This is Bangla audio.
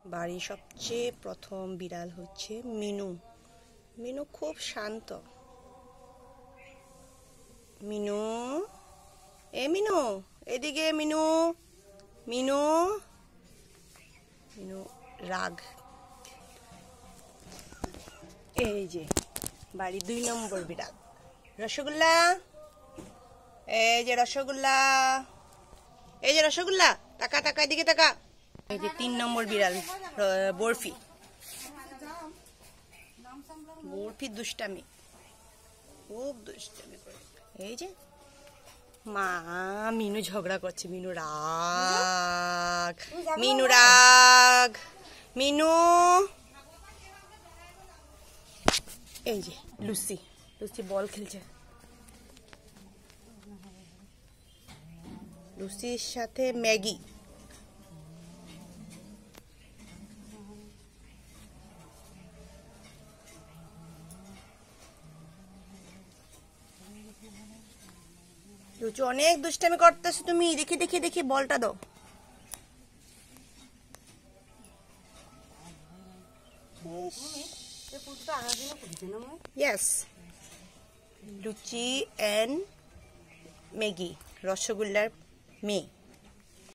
বাড়ির সবচেয়ে প্রথম বিড়াল হচ্ছে মিনু। মিনু খুব শান্ত। মিনু, মিনু এদিকে। মিনু, মিনু, মিনু রাগ। এই যে বাড়ি 2 নম্বর বিড়াল রসগোল্লা। এই যে রসগোল্লা, এই যে রসগোল্লা, টাকা টাকা এদিকে টাকা। এই যে 3 নম্বর বিড়াল বরফি। বরফি দুষ্টামি, খুব দুষ্টামি করে। এই যে মা মিনু ঝগড়া করছে। মিনু রাগ, মিনু রাগ, মিনু। এই যে লুসি, লুসি বল খেলছে। লুসির সাথে ম্যাগি। লুচু অনেক দুষ্টামি করতেছো তুমি। দেখি দেখি দেখি বলটা দাও। Yes, লুচি এন্ড ম্যাগি, রসগোল্লার মেয়ে।